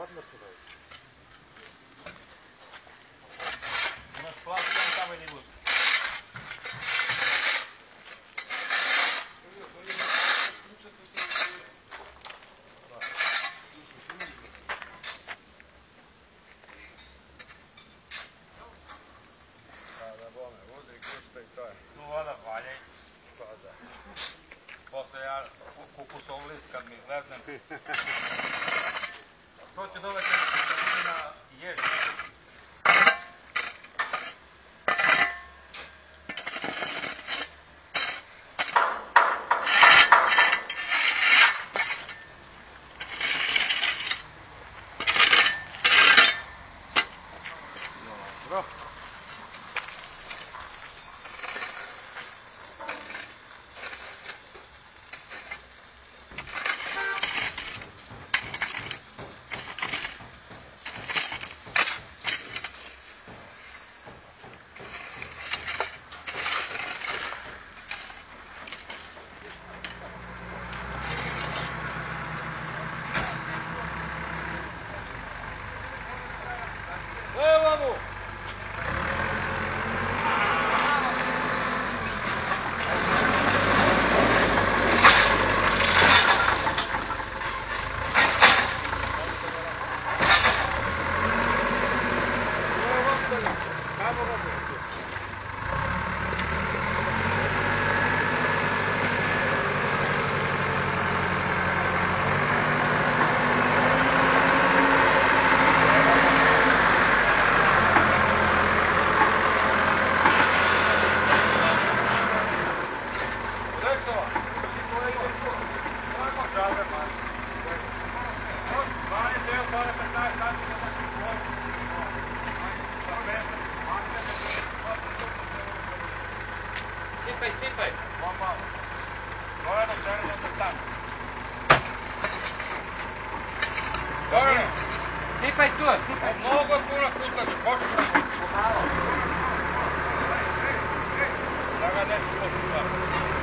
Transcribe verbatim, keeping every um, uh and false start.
odmah tu daju. Imaš plav, jedan kameni vuz. Tu voda valja i posle ja kukusov list kad mi izleznem. To će dovesti na ježi. Dobro. Evo mu! Sipaj, sipaj. Dobro. Sipaj tu, sipaj. Mnogo je puno kutlađe, počne. Pomalo. Da ga neću posipati.